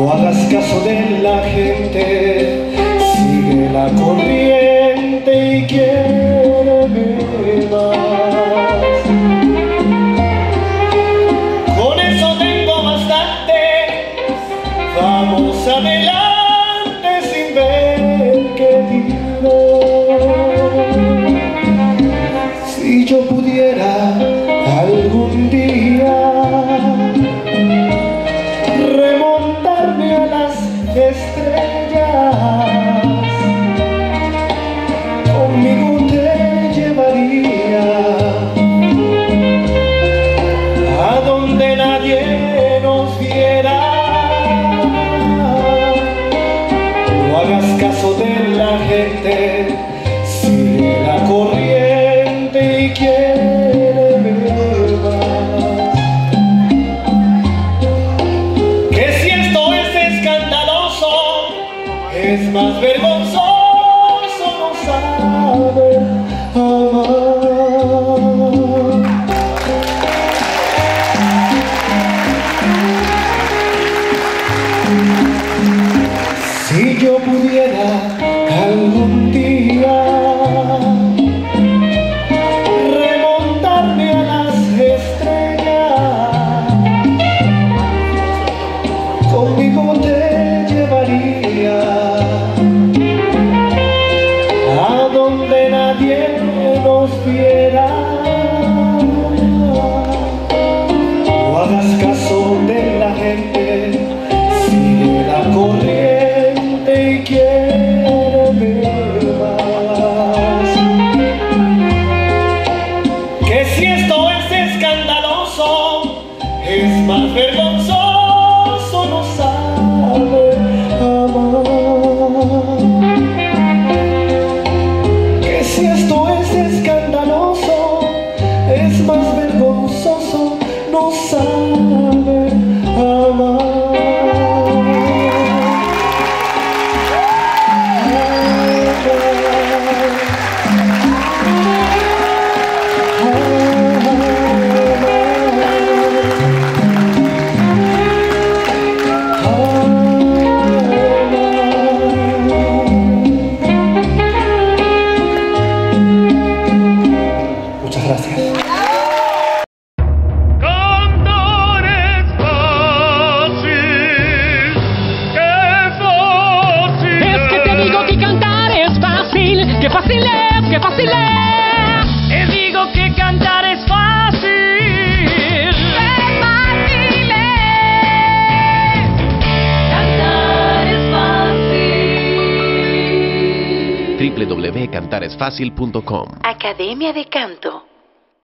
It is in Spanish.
No hagas caso de la gente, sigue la corriente y quiéreme más. Con eso tengo bastante, vamos adelante sin ver qué dirán. Si yo pudiera algún día remontarme a las estrellas, conmigo te llevaría a donde nadie nos viera. No hagas caso de la gente, sigue la corriente y quiéreme más. Que si esto es escandaloso, es más vergonzoso no saber amar. Si yo pudiera algún día remontarme a las estrellas, conmigo te llevaría a donde nadie nos viera. No hagas caso de la gente, sigue la corriente y quiéreme más. Que si esto es escandaloso, es más vergonzoso no saber amar. Que si esto es escandaloso, es más vergonzoso no saber amar. Muchas gracias. Cantar es fácil, qué fácil. Es que te digo que cantar es fácil, que fácil es, que fácil es. Te digo que cantar es fácil. ¡Qué fácil es! Cantar es fácil. www.cantaresfacil.com. Academia de Canto.